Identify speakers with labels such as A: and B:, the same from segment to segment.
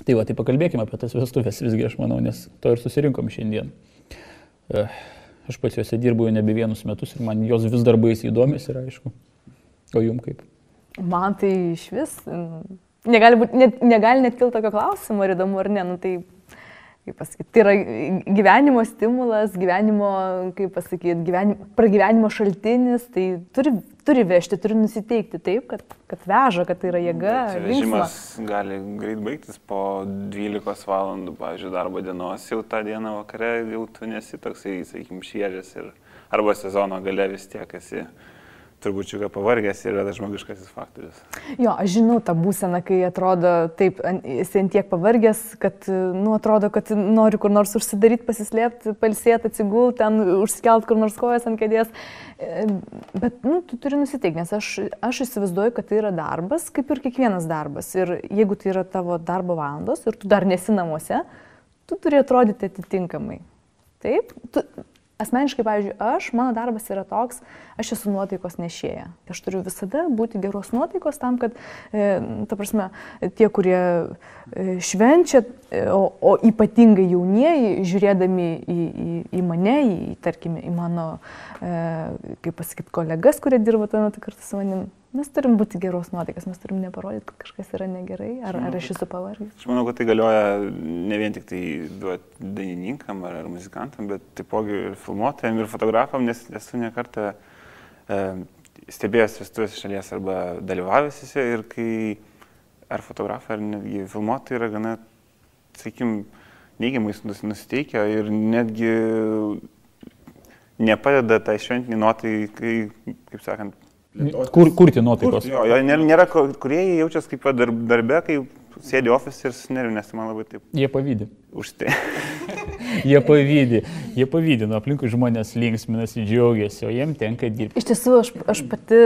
A: Tai va, tai pakalbėkime apie tas vestuvės visgi, aš manau, nes to ir susirinkom šiandien. Aš pats juose dirbu jau nebe vienus metus ir man jos vis dar baisiai įdomios ir aišku. O jum kaip?
B: Man tai iš vis negali net kilti tokio klausimo, ar įdomu ar ne. Nu, tai, kaip pasakyti, tai yra gyvenimo stimulas, gyvenimo, kaip pasakyti, pragyvenimo šaltinis, tai turi vežti, turi nusiteikti taip, kad veža, kad tai yra jėga.
C: Vežimas gali greit baigtis po 12 valandų, pavyzdžiui, darbo dienos, jau tą dieną vakare jau tu nesi toksai, sakykim, šviežias ir arba sezono gale vis tiek esi turbūt čiūga pavargęs ir yra tas žmogiškasis faktorius.
B: Jo, aš žinau tą būseną, kai atrodo taip, esi ant tiek pavargęs, kad, atrodo, kad nori kur nors užsidaryti, pasislėpti, pailsėti, atsigulti, ten užsikelt kur nors kojas ant kėdės. Bet, tu turi nusiteikti, nes aš įsivaizduoju, kad tai yra darbas, kaip ir kiekvienas darbas. Ir jeigu tai yra tavo darbo valandos ir tu dar nesi namuose, tu turi atrodyti atitinkamai. Taip? Asmeniškai, pavyzdžiui, mano darbas yra toks, aš esu nuotaikos nešėja. Aš turiu visada būti geros nuotaikos tam, kad, ta prasme, tie, kurie švenčia, o ypatingai jaunieji, žiūrėdami į mane, tarkime, į mano, kaip pasakyti, kolegas, kurie dirba tuo metu kartu su manim, mes turim būti geros nuotaikas, mes turim neparodyti, kad kažkas yra negerai, ar aš esu pavargęs.
C: Aš manau, kad tai galioja ne vien tik tai dainininkam ar muzikantam, bet taipogi ir filmuotojam, ir fotografam, nes esu ne kartą stebėjęs vestuvės šalies arba dalyvavęs jose ir kai ar fotografai, ar netgi filmuotojai yra gana, sakykim, neigiamai nusiteikę ir netgi nepadeda tai šventinį nuotaikai, kaip sakant,
A: Kurti nuotaikos.
C: Jo, nėra, kurie jaučiasi kaip darbe, kai sėdi ofise ir sunervina, nes man labai taip.
A: Jie pavydi.
C: Už tai.
A: Jie pavydi, aplinkui žmonės linksminasi, džiaugiasi, o jiem tenka dirbti.
B: Iš tiesų, aš pati,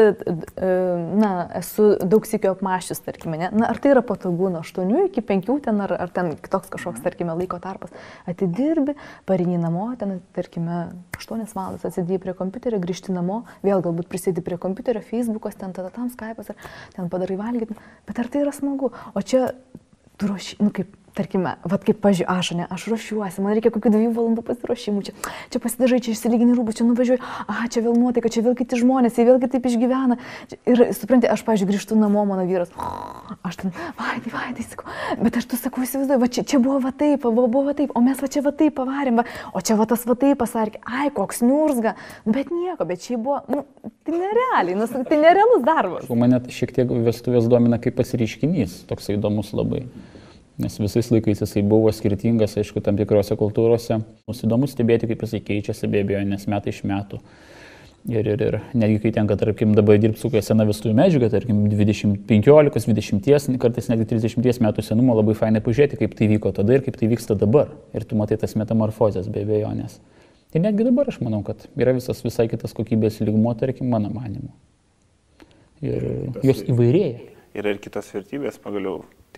B: esu daug sykių apmąsčius, tarkime, ne? Ar tai yra patogu nuo 8 iki 5 ten, ar ten kitoks kažkoks, tarkime, laiko tarpas. Atidirbi, pareini namo, ten, tarkime, 8 valandas atsidėjai prie kompiuterio, grįžti namo, vėl galbūt prisėdi prie kompiuterio, Facebookas, ten tada tam Skype'as, ten padarai valgyti. Bet ar tai yra smagu? O čia tu ruoši, kaip, tarkime, kaip, aš ruošiuosi, man reikia kokių 2 valandų pasiruošimų, čia pasidažai, čia išsilygini rūbus, čia nuvažiuoju, čia vėl nuotaika, čia vėl kiti žmonės, jie vėl kitaip išgyvena. Ir, supranti, aš, pavyzdžiui, grįžtu namo, mano vyras, aš ten, vaidai, sakau, bet aš tu sakau, įsivaizduoju, čia buvo va taip, o mes va čia va taip pavarėm, o čia va tas va taip pasakė, koks niurzga, bet nieko, bet čia buvo, tai nerealiai, tai nerealus darbas.
A: Mane šiek tiek vestuvės domina kaip pasireiškinys, toks įdomus labai. Nes visais laikais jisai buvo skirtingas, aišku, tam tikrose kultūrose. Mums įdomu stebėti, kaip jisai keičiasi, be abejo, nes metai iš metų. Ir netgi kai tenka, tarkim, dabar dirbti su kokia sena vestuvių medžiaga, tarkim, 15, 20, kartais netgi 30 metų senumo, labai fainai pažiūrėti, kaip tai vyko tada ir kaip tai vyksta dabar. Ir tu matai tas metamorfozės, be abejonės. Ir netgi dabar aš manau, kad yra visai kitas kokybės lygmuo, tarkim, mano manimu. Ir jos įvairėja.
C: Yra ir kitos vertybės, pagaliau,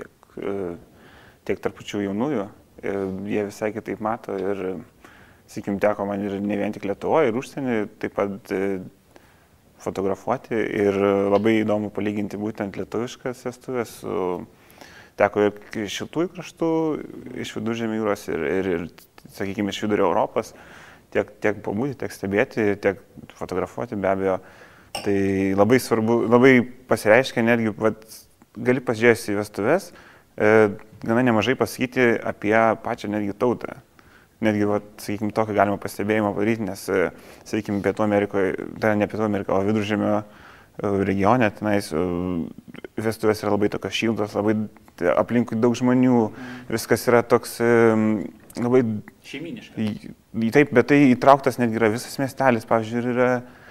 C: tiek tarp pačių jaunųjų, jie visai kitaip mato ir, sakykim, teko man ir ne vien tik Lietuvoje, ir užsienį taip pat fotografuoti ir labai įdomu palyginti būtent lietuviškas vestuvės su, teko ir šiltųjų kraštų, iš Viduržemio jūros ir sakykime, iš Vidurio Europos, tiek pabūti, tiek stebėti, tiek fotografuoti be abejo. Tai labai svarbu, labai pasireiškia netgi, gali pasižiūrėti į vestuvės, gana nemažai pasakyti apie pačią netgi tautą. Netgi, sakykime, tokį galima pastebėjimą padaryti, nes, sakykime, Pietų Amerikoje, tai ne Pietų Amerikoje, o Viduržemio regione, tenais vestuvės yra labai tokios šiltos, labai aplinkui daug žmonių, viskas yra toks labai
A: šeiminiškas.
C: Taip, bet tai įtrauktas netgi yra visas miestelis, pavyzdžiui, yra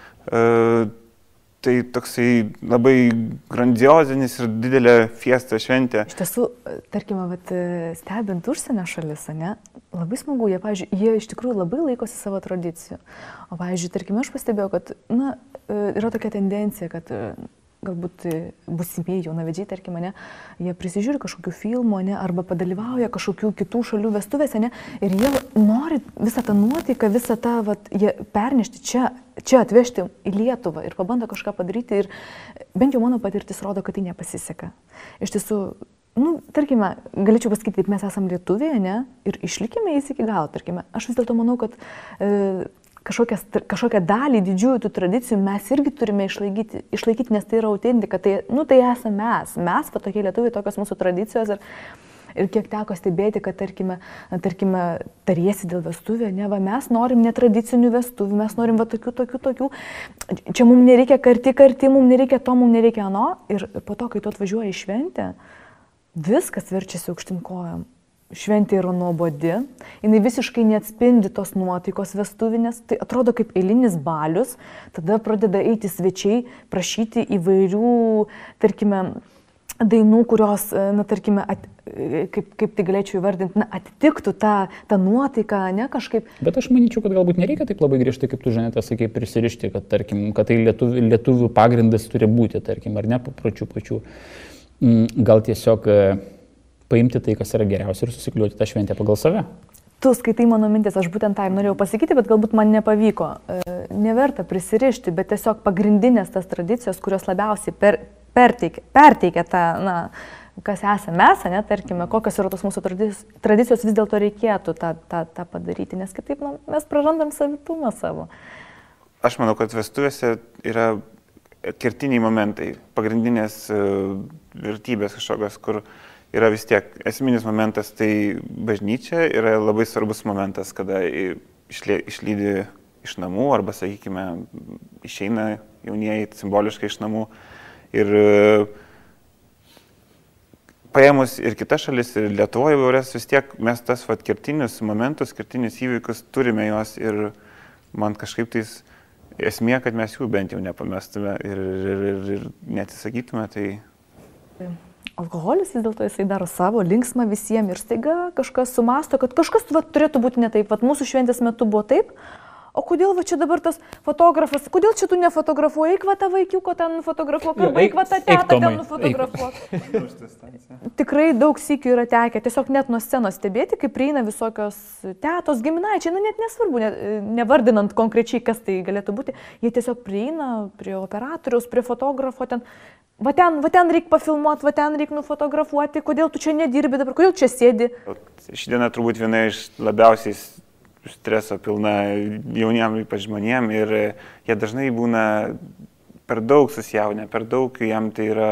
C: tai toksai labai grandiozinis ir didelė fiesta šventė.
B: Iš tiesų, tarkime, stebint užsienio šalis, labai smagu, jie iš tikrųjų labai laikosi savo tradicijų. O, pavyzdžiui, tarkime, aš pastebėjau, kad, yra tokia tendencija, kad galbūt būsimieji jaunavedžiai, tarkime, jie prisižiūri kažkokių filmų, arba padalyvauja kažkokių kitų šalių vestuvėse, ir jie nori visą tą nuotaiką, visą tą, jie pernešti čia atvežti į Lietuvą ir pabando kažką padaryti ir bent jau mano patirtis rodo, kad tai nepasiseka. Iš tiesų, tarkime, galėčiau pasakyti, taip mes esame lietuviai, ne, ir išlikime jais iki galo, tarkime. Aš vis dėlto manau, kad kažkokią dalį didžiųjų tų tradicijų mes irgi turime išlaikyti, nes tai yra autentika, tai esame mes. Mes, va tokie lietuviai, tokios mūsų tradicijos ir kiek teko stebėti, kad, tarkime, tariesi dėl vestuvių, ne, va, mes norim netradicinių vestuvių, mes norim va tokių. Čia mums nereikia karti, mums nereikia to, mums nereikia ano. Ir po to, kai tu atvažiuoji į šventę, viskas verčiasi aukštyn kojom. Šventė yra nuobodi, jinai visiškai neatspindi tos nuotaikos vestuvinės, tai atrodo kaip eilinis balius, tada pradeda eiti svečiai, prašyti įvairių, tarkime, dainų, kurios, tarkime, kaip tai galėčiau įvardinti, atitiktų tą nuotaiką, ne kažkaip.
A: Bet aš manyčiau, kad galbūt nereikia taip labai griežtai, kaip tu, Žaneta, sakai, prisirišti, kad, tarkim, kad tai lietuvių pagrindas turi būti, tarkim, ar ne, papročių pačių. Gal tiesiog paimti tai, kas yra geriausia ir susikliuoti tą šventę pagal save.
B: Tu skaitai mano mintis, aš būtent tą ir norėjau pasakyti, bet galbūt man nepavyko. Neverta prisirišti, bet tiesiog pagrindinės tas tradicijos, kurios labiausiai perteikia tą, kas esame mes, ne, tarkime, kokios yra tos mūsų tradicijos, vis dėlto reikėtų tą padaryti, nes kitaip mes prarandam savitumą savo.
C: Aš manau, kad vestuvėse yra kertiniai momentai, pagrindinės vertybės kažkokios, kur yra vis tiek esminis momentas, tai bažnyčia yra labai svarbus momentas, kada išlydi iš namų arba, sakykime, išeina jaunieji simboliškai iš namų. Ir paėmus ir kitas šalis, ir Lietuvoje įvairias, vis tiek mes tas kertinius momentus, kertinius įvykius turime juos ir man kažkaip tais esmė, kad mes jų bent jau nepamestume ir neatsisakytume. Tai...
B: Alkoholis vis dėlto jisai daro savo, linksma visiems ir staiga kažkas sumasto, kad kažkas turėtų būti ne taip. Mūsų šventės metu buvo taip, o kodėl va čia dabar tas fotografas, kodėl čia tu nefotografuoji, eik va tą vaikiuko ten nufotografuok, arba eik va tą tetą ten nufotografuok. Tikrai daug sykių yra tekę, tiesiog net nuo scenos stebėti, kaip prieina visokios tetos, giminaičiai, net nesvarbu, nevardinant konkrečiai, kas tai galėtų būti, jie tiesiog prieina prie operatoriaus, prie fotografo ten. Va ten reikia pafilmuoti, va ten reikia nufotografuoti, kodėl tu čia nedirbi dabar, kodėl čia sėdi.
C: Ši diena turbūt viena iš labiausiai streso pilna jauniem, ypač žmonėm, ir jie dažnai būna per daug susijaunę, per daug jam tai yra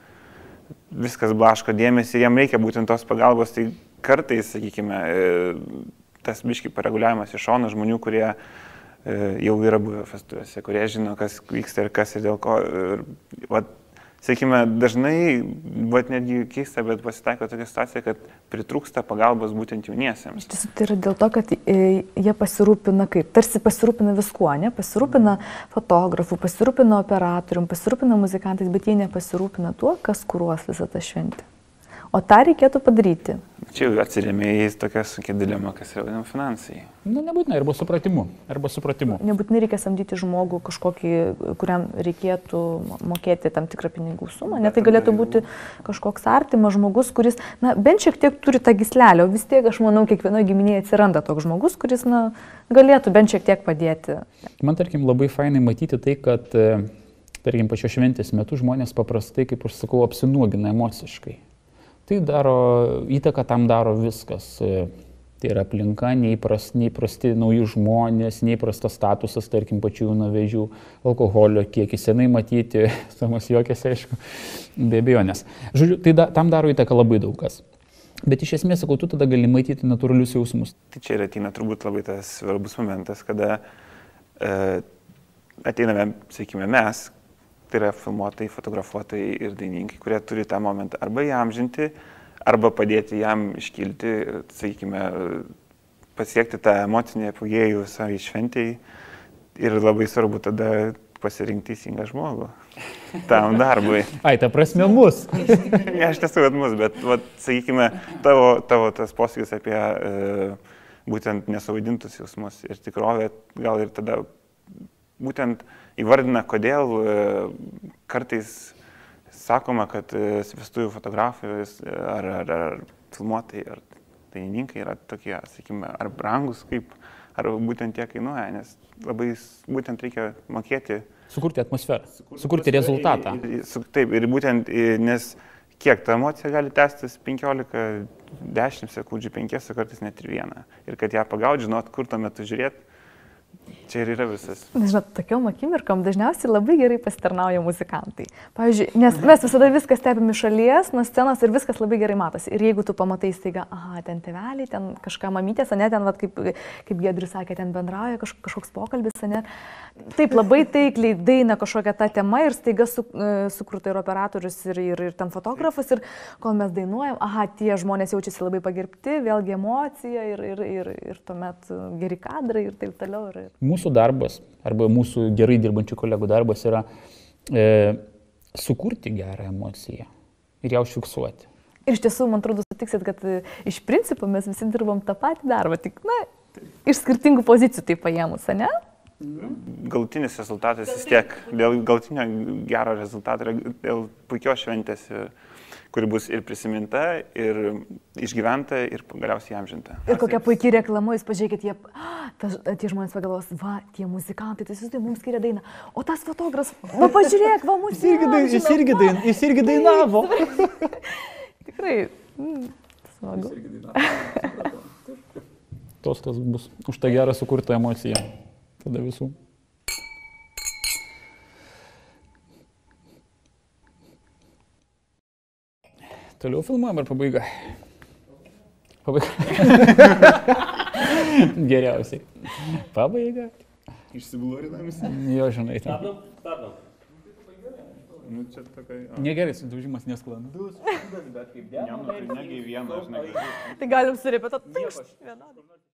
C: viskas blaško dėmesį, jam reikia būtent tos pagalbos, tai kartais, sakykime, tas biški pareguliavimas iš šono žmonių, kurie jau yra buvę festuvėse, kurie žino, kas vyksta ir kas ir dėl ko. Sakykime, dažnai, netgi keista, bet pasitaiko tokia situacija, kad pritrūksta pagalbos būtent jauniesiems.
B: Iš tiesų, tai yra dėl to, kad jie pasirūpina kaip, tarsi pasirūpina viskuo, ne? Pasirūpina fotografu, pasirūpina operatorium, pasirūpina muzikantais, bet jie nepasirūpina tuo, kas kuruos visą tą šventę. O tą reikėtų padaryti.
C: Čia jau atsirėmė į tokią sunkią dilemą, kas yra vadinama finansai.
A: Nebūtinai, arba supratimu.
B: Nebūtinai reikia samdyti žmogų kažkokį, kuriam reikėtų mokėti tam tikrą pinigų sumą. Net tai galėtų būti kažkoks artimas žmogus, kuris, bent šiek tiek turi tą gyslelę, o vis tiek, aš manau, kiekvienoje giminėje atsiranda toks žmogus, kuris, galėtų bent šiek tiek padėti.
A: Man, tarkim, labai fainai matyti tai, kad, tarkim, pačios šventės metu žmonės paprastai, kaip aš sakau, apsinuogina emociškai. Tai daro, įtaką tam daro viskas. Tai yra aplinka, neįprasti nauji žmonės, neįprastas statusas, tarkim, pačių jaunavedžių, alkoholio kiekis, senai matyti, Samas juokėsi, aišku, be abejonės. Žodžiu, tai tam daro įtaką labai daug kas. Bet iš esmės, sakau, tu tada gali matyti natūralius jausmus.
C: Tai čia ir ateina turbūt labai tas svarbus momentas, kada ateiname, sakykime, mes, tai yra filmuotojai, fotografuotojai ir dainininkai, kurie turi tą momentą arba įamžinti, arba padėti jam iškilti, sakykime, pasiekti tą emocinį apogėjų savai šventėjai. Ir labai svarbu tada pasirinkti teisingą žmogų tam darbui.
A: Ai, ta prasme mus.
C: Ne, aš nesu, kad mus, bet, sakykime, tavo tas posakis apie būtent nesuvaidintus jausmus ir tikrovę, gal ir tada būtent įvardina, kodėl kartais sakoma, kad vestuvių fotografai ar filmuotojai ar dainininkai yra tokie, sakykime, ar brangus, ar būtent tiek kainuoja, nes labai būtent reikia mokėti.
A: Sukurti atmosferą, sukurti rezultatą.
C: Taip, ir būtent, nes kiek ta emocija gali tęstis 15, 10 sekundžių, 5, kartais net ir 1. Ir kad ją pagaut, žinot, kur tuo metu žiūrėti. Čia ir yra visas.
B: Žinot, tokiom akimirkom dažniausiai labai gerai pasitarnauja muzikantai. Pavyzdžiui, nes mes visada viską stebime iš šalies, nuo scenos ir viskas labai gerai matosi. Ir jeigu tu pamatai staiga, aha, ten tėveliai, ten kažką mamytės, ne, ten, vat, kaip Giedrius sakė, ten bendrauja kažkoks pokalbis, ne. Taip labai taikliai daina kažkokia ta tema ir staiga sukurta ir operatorius, ir ten fotografas. Ir kol mes dainuojam, aha, tie žmonės jaučiasi labai pagerbti, vėlgi emocija ir tuomet geri kadrai ir taip toliau.
A: Mūsų darbas, arba mūsų gerai dirbančių kolegų darbas yra sukurti gerą emociją ir ją užfiksuoti.
B: Ir iš tiesų, man atrodo, sutiksit, kad iš principo mes visi dirbam tą patį darbą, tik, na, iš skirtingų pozicijų tai paėmus, ne?
C: Galutinis rezultatas vis tiek, dėl galutinio gero rezultato, dėl puikios šventės, kuri bus ir prisiminta, ir išgyventa, ir galiausiai įamžinta.
B: Ir kokia puikiai reklama, jūs pažiūrėkit, tie žmonės pagalvos, va, tie muzikantai, tai susidai mums skiria dainą, o tas fotografas, va, pažiūrėk, va, mūsų.
A: Jis irgi dainavo.
B: Tikrai, smagu.
A: Tostas bus už tą gerą sukurtą emociją. Tada visų. Toliau filmuojam ar pabaiga? Geriausiai. Pabaiga.
C: Išsiblorinam visi.
A: Jo, žinai.
D: Stabdom.
C: Nu, čia tokia...
A: Negerai, sudaužimas nesklandus.
C: Bet kaip dėmė. Negi vieną, žinai.
B: Tai galim surepetuoti.